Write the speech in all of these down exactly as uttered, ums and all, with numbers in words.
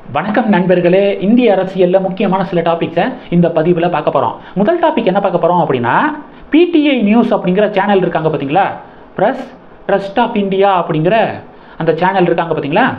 வணக்கம் நண்பர்களே. இந்திய அரசியல்ல முக்கியமான சில டாபிக்ஸை இந்த பதிவில் பார்க்க போகிறோம். முதல் டாபிக் என்ன பார்க்க போகிறோம் அப்படின்னா, பிடிஐ நியூஸ் அப்படிங்கிற சேனல் இருக்காங்க பார்த்தீங்களா, ப்ரெஸ் ட்ரஸ்ட் ஆஃப் இந்தியா அப்படிங்கிற அந்த சேனல் இருக்காங்க பார்த்தீங்களா,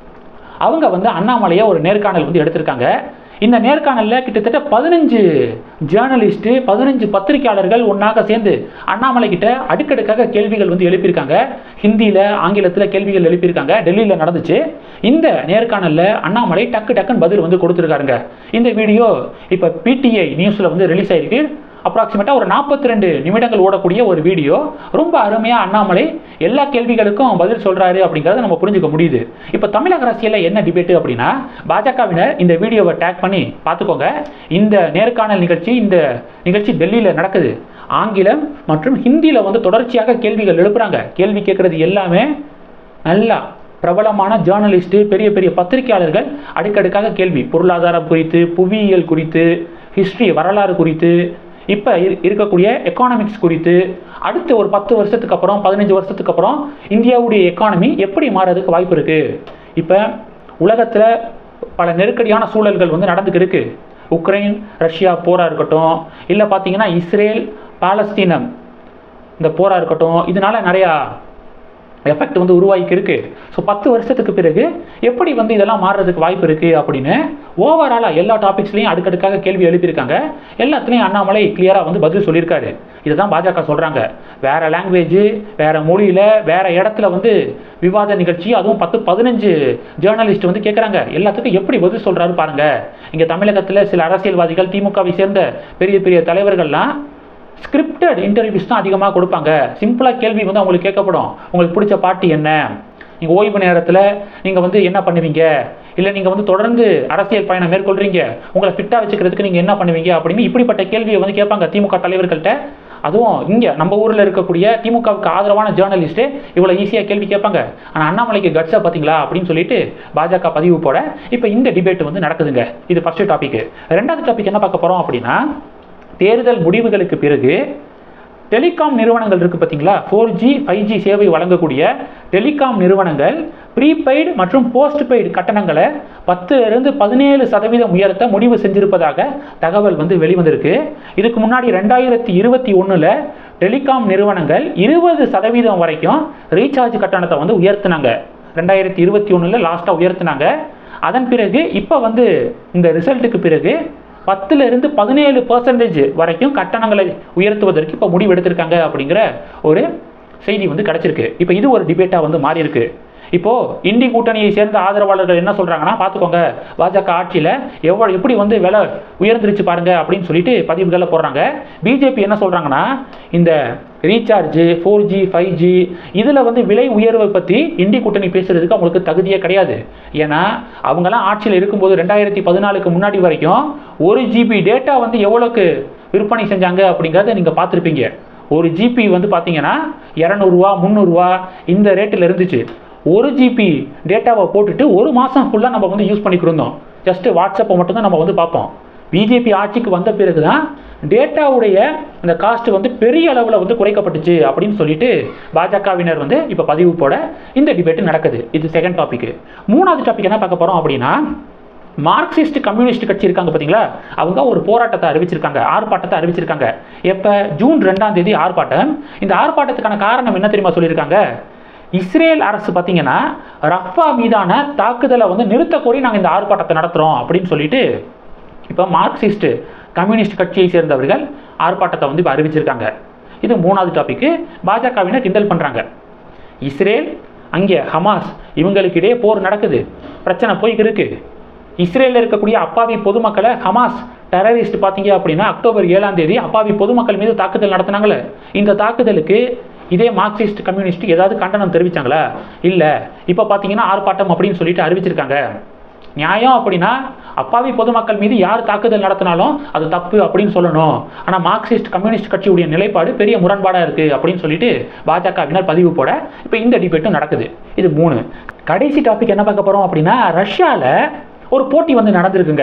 அவங்க வந்து அண்ணாமலையை ஒரு நேர்காணல் வந்து எடுத்திருக்காங்க. இந்த நேர்காணலில் கிட்டத்தட்ட பதினஞ்சு ஜேர்னலிஸ்ட்டு பதினஞ்சு பத்திரிகையாளர்கள் ஒன்றாக சேர்ந்து அண்ணாமலை கிட்ட அடுக்கடுக்காக கேள்விகள் வந்து எழுப்பியிருக்காங்க. ஹிந்தியில் ஆங்கிலத்தில் கேள்விகள் எழுப்பியிருக்காங்க. டெல்லியில் நடந்துச்சு. இந்த நேர்காணலில் அண்ணாமலை டக்கு டக்குன்னு பதில் வந்து கொடுத்துருக்காருங்க. இந்த வீடியோ இப்போ பிடிஐ நியூஸில் வந்து ரிலீஸ் ஆகிருக்கு. அப்ராக்சிமேட்டாக ஒரு நாற்பத்தி ரெண்டு நிமிடங்கள் ஓடக்கூடிய ஒரு வீடியோ. ரொம்ப அருமையாக அண்ணாமலை எல்லா கேள்விகளுக்கும் பதில் சொல்கிறாரு அப்படிங்கிறத நம்ம புரிஞ்சுக்க முடியுது. இப்போ தமிழக அரசியலில் என்ன டிபேட்டு அப்படின்னா, பாஜகவினர் இந்த வீடியோவை டேக் பண்ணி பார்த்துக்கோங்க. இந்த நேர்காணல் நிகழ்ச்சி இந்த நிகழ்ச்சி டெல்லியில் நடக்குது. ஆங்கிலம் மற்றும் ஹிந்தியில் வந்து தொடர்ச்சியாக கேள்விகள் எழுப்புறாங்க. கேள்வி கேட்குறது எல்லாமே நல்லா பிரபலமான ஜேர்னலிஸ்ட்டு, பெரிய பெரிய பத்திரிகையாளர்கள் அடுக்கடுக்காக கேள்வி, பொருளாதாரம் குறித்து, புவியியல் குறித்து, ஹிஸ்ட்ரி வரலாறு குறித்து, இப்போ இருக்கக்கூடிய எக்கானமிக்ஸ் குறித்து, அடுத்த ஒரு பத்து வருஷத்துக்கு அப்புறம் பதினஞ்சு வருஷத்துக்கு அப்புறம் இந்தியாவுடைய எக்கானமி எப்படி மாறதுக்கு வாய்ப்பு இருக்குது. இப்போ உலகத்தில் பல நெருக்கடியான சூழல்கள் வந்து நடந்துக்கு இருக்கு. உக்ரைன் ரஷ்யா போராக இருக்கட்டும், இல்லை பார்த்தீங்கன்னா இஸ்ரேல் பாலஸ்தீனம் இந்த போராக இருக்கட்டும், இதனால நிறையா எஃபெக்ட் வந்து உருவாக்கி இருக்கு. ஸோ பத்து வருஷத்துக்கு பிறகு எப்படி வந்து இதெல்லாம் மாறுறதுக்கு வாய்ப்பு இருக்குது அப்படின்னு ஓவராலாக எல்லா டாபிக்ஸ்லையும் அடுக்கடுக்காக கேள்வி எழுப்பியிருக்காங்க. எல்லாத்துலேயும் அண்ணாமலை கிளியராக வந்து பதில் சொல்லியிருக்காரு. இதை தான் பாஜக சொல்கிறாங்க. வேறு லாங்குவேஜ், வேறு மொழியில், வேறு இடத்துல வந்து விவாத நிகழ்ச்சி, அதுவும் பத்து பதினஞ்சு ஜேர்னலிஸ்ட் வந்து கேட்குறாங்க. எல்லாத்துக்கும் எப்படி பதில் சொல்கிறாரு பாருங்கள். இங்கே தமிழகத்தில் சில அரசியல்வாதிகள், திமுகவை சேர்ந்த பெரிய பெரிய தலைவர்கள்லாம் ஸ்கிரிப்டட் இன்டர்வியூஸ் தான் அதிகமாக கொடுப்பாங்க. சிம்பிளாக கேள்வி வந்து அவங்களுக்கு கேட்கப்படும். உங்களுக்கு பிடிச்ச பார்ட்டி என்ன, நீங்கள் ஓய்வு நேரத்தில் நீங்கள் வந்து என்ன பண்ணுவீங்க, இல்லை நீங்கள் வந்து தொடர்ந்து அரசியல் பயணம் மேற்கொள்கிறீங்க, உங்களை ஃபிட்டாக வச்சுக்கிறதுக்கு நீங்கள் என்ன பண்ணுவீங்க அப்படின்னு இப்படிப்பட்ட கேள்வியை வந்து கேட்பாங்க திமுக தலைவர்கள்ட்ட. அதுவும் இங்கே நம்ம ஊரில் இருக்கக்கூடிய திமுகவுக்கு ஆதரவான ஜேர்னலிஸ்ட்டு இவ்வளோ ஈஸியாக கேள்வி கேட்பாங்க. ஆனால் அண்ணாமலைக்கு கட்ஸாக பார்த்தீங்களா அப்படின்னு சொல்லிட்டு பாஜக பதிவு போட இப்போ இந்த டிபேட் வந்து நடக்குதுங்க. இது ஃபர்ஸ்ட் டாபிக். ரெண்டாவது டாபிக் என்ன பார்க்க போகிறோம் அப்படின்னா, தேர்தல் முடிவுகளுக்கு பிறகு டெலிகாம் நிறுவனங்கள் இருக்குது பார்த்தீங்களா, ஃபோர் ஜி ஃபைவ் ஜி சேவை வழங்கக்கூடிய டெலிகாம் நிறுவனங்கள் ப்ரீபெய்டு மற்றும் போஸ்ட் பெய்டு கட்டணங்களை பத்துலேருந்து பதினேழு சதவீதம் உயர்த்த முடிவு செஞ்சிருப்பதாக தகவல் வந்து வெளிவந்திருக்கு. இதுக்கு முன்னாடி ரெண்டாயிரத்தி இருபத்தி ஒன்றில் டெலிகாம் நிறுவனங்கள் இருபது சதவீதம் வரைக்கும் ரீசார்ஜ் கட்டணத்தை வந்து உயர்த்தினாங்க. ரெண்டாயிரத்தி இருபத்தி ஒன்றில் லாஸ்ட்டாக உயர்த்தினாங்க. அதன் பிறகு இப்போ வந்து இந்த ரிசல்ட்டுக்கு பிறகு பத்துல இருந்து பதினேழு பர்சன்டேஜ் வரைக்கும் கட்டணங்களை உயர்த்துவதற்கு இப்போ முடிவு எடுத்திருக்காங்க அப்படிங்கிற ஒரு செய்தி வந்து கிடைச்சிருக்கு. இப்போ இது ஒரு டிபேட்டாக வந்து மாறி இருக்கு. இப்போது இந்தி கூட்டணியை சேர்ந்த ஆதரவாளர்கள் என்ன சொல்கிறாங்கன்னா, பார்த்துக்கோங்க பாஜக ஆட்சியில் எவ்வளோ எப்படி வந்து விலை உயர்ந்துருச்சு பாருங்க அப்படின்னு சொல்லிட்டு பதிவுகளை போடுறாங்க. பிஜேபி என்ன சொல்கிறாங்கன்னா, இந்த recharge four G five G இதில் வந்து விலை உயர்வை பற்றி இந்தி கூட்டணி பேசுகிறதுக்கு அவங்களுக்கு தகுதியே கிடையாது. ஏன்னா அவங்கெல்லாம் ஆட்சியில் இருக்கும்போது ரெண்டாயிரத்தி பதினாலுக்கு முன்னாடி வரைக்கும் ஒரு ஜிபி டேட்டா வந்து எவ்வளோக்கு விற்பனை செஞ்சாங்க அப்படிங்கிறத நீங்கள் பார்த்துருப்பீங்க. ஒரு ஜிபி வந்து பார்த்தீங்கன்னா இரநூறுவா முந்நூறுரூவா இந்த ரேட்டில் இருந்துச்சு. ஒரு ஜிபி டேட்டாவை போட்டுட்டு ஒரு மாதம் ஃபுல்லாக நம்ம வந்து யூஸ் பண்ணிக்கிருந்தோம். ஜஸ்ட்டு வாட்ஸ்அப்பை மட்டும்தான் நம்ம வந்து பார்ப்போம். பிஜேபி ஆட்சிக்கு வந்த பிறகு தான் டேட்டாவுடைய அந்த காஸ்ட் வந்து பெரிய அளவில் வந்து குறைக்கப்பட்டுச்சு அப்படின்னு சொல்லிட்டு பாஜகவினர் வந்து இப்போ பதிவு போட இந்த டிபேட்டு நடக்குது. இது செகண்ட் டாபிக். மூணாவது டாபிக் என்ன பார்க்க போகிறோம் அப்படின்னா, மார்க்சிஸ்ட் கம்யூனிஸ்ட் கட்சி இருக்காங்க பார்த்தீங்களா, அவங்க ஒரு போராட்டத்தை அறிவிச்சிருக்காங்க, ஆர்ப்பாட்டத்தை அறிவிச்சிருக்காங்க. எப்போ? ஜூன் ரெண்டாம் தேதி ஆர்ப்பாட்டம். இந்த ஆர்ப்பாட்டத்துக்கான காரணம் என்ன தெரியுமா சொல்லியிருக்காங்க? இஸ்ரேல் அரசு பார்த்தீங்கன்னா ரஃபா மீதான தாக்குதலை வந்து நிறுத்த கோரி நாங்கள் இந்த ஆர்ப்பாட்டத்தை நடத்துகிறோம் அப்படின்னு சொல்லிட்டு இப்போ மார்க்சிஸ்ட் கம்யூனிஸ்ட் கட்சியை சேர்ந்தவர்கள் ஆர்ப்பாட்டத்தை வந்து இப்போ அறிவிச்சிருக்காங்க. இது மூணாவது டாபிக்கு. பாஜகவினர் கிண்டல் பண்ணுறாங்க. இஸ்ரேல் அங்கே ஹமாஸ் இவங்களுக்கு இடையே போர் நடக்குது, பிரச்சனை போய்க்கு இருக்கு. இஸ்ரேலில் இருக்கக்கூடிய அப்பாவி பொதுமக்களை ஹமாஸ் டெரரிஸ்ட் பார்த்தீங்க அப்படின்னா அக்டோபர் ஏழாம் தேதி அப்பாவி பொதுமக்கள் மீது தாக்குதல் நடத்தினாங்களே, இந்த தாக்குதலுக்கு இதே மார்க்சிஸ்ட் கம்யூனிஸ்ட் ஏதாவது கண்டனம் தெரிவித்தாங்களா? இல்லை. இப்போ பார்த்தீங்கன்னா ஆர்ப்பாட்டம் அப்படின்னு சொல்லிட்டு அறிவிச்சிருக்காங்க. நியாயம் அப்படின்னா அப்பாவி பொதுமக்கள் மீது யார் தாக்குதல் நடத்தினாலும் அது தப்பு அப்படின்னு சொல்லணும். ஆனால் மார்க்சிஸ்ட் கம்யூனிஸ்ட் கட்சியுடைய நிலைப்பாடு பெரிய முரண்பாடாக இருக்குது அப்படின்னு சொல்லிட்டு பாஜகவினர் பதிவு போட இப்போ இந்த டிபேட்டும் நடக்குது. இது மூணு. கடைசி டாபிக் என்ன பார்க்க போகிறோம் அப்படின்னா, ரஷ்யாவில் ஒரு போட்டி வந்து நடந்திருக்குங்க.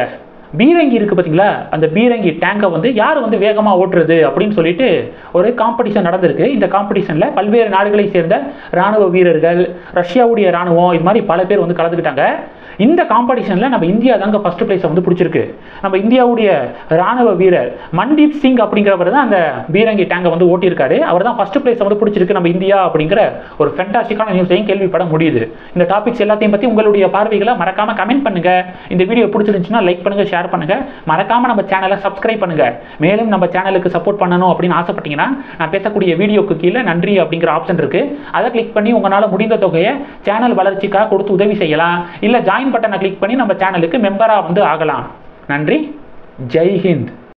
பீரங்கி இருக்குது பார்த்தீங்களா, அந்த பீரங்கி டேங்கை வந்து யார் வந்து வேகமாக ஓட்டுறது அப்படின்னு சொல்லிட்டு ஒரு காம்படிஷன் நடந்திருக்கு. இந்த காம்படிஷனில் பல்வேறு நாடுகளை சேர்ந்த இராணுவ வீரர்கள், ரஷ்யாவுடைய இராணுவம், இது மாதிரி பல பேர் வந்து கலந்துக்கிட்டாங்க. இந்த காம்படிஷனில் நம்ம இந்தியா தாங்க ஃபர்ஸ்ட் பிளேஸை வந்து பிடிச்சிருக்கு. நம்ம இந்தியாவுடைய ராணுவ வீரர் மன்தீப் சிங் அப்படிங்கிறவர் தான் அந்த பீரங்கி டேங்கை வந்து ஓட்டியிருக்காரு. அவர் தான் ஃபர்ஸ்ட் பிளேஸை வந்து பிடிச்சிருக்கு நம்ம இந்தியா அப்படிங்கிற ஒரு ஃபென்டாஸ்டிக்கான நியூஸையும் கேள்விப்பட முடியுது. இந்த டாபிக்ஸ் எல்லாத்தையும் பற்றி உங்களுடைய பார்வைகளை மறக்காம கமெண்ட் பண்ணுங்க. இந்த வீடியோ பிடிச்சிருந்துச்சுன்னா லைக் பண்ணுங்க, ஷேர் பண்ணுங்க, மறக்காம நம்ம சேனலை சப்ஸ்கிரைப் பண்ணுங்க. மேலும் நம்ம சேனலுக்கு சப்போர்ட் பண்ணணும் அப்படின்னு ஆசைப்பட்டீங்கன்னா நான் பேசக்கூடிய வீடியோக்கு கீழே நன்றி அப்படிங்கிற ஆப்ஷன் இருக்கு. அதை கிளிக் பண்ணி உங்களால் முடிந்த தொகையை சேனல் வளர்ச்சிக்காக கொடுத்து உதவி செய்யலாம். இல்லை ஜாயின் பட்டனை கிளிக் பண்ணி நம்ம சேனலுக்கு மெம்பரா வந்து ஆகலாம். நன்றி. ஜெய் ஹிந்த்.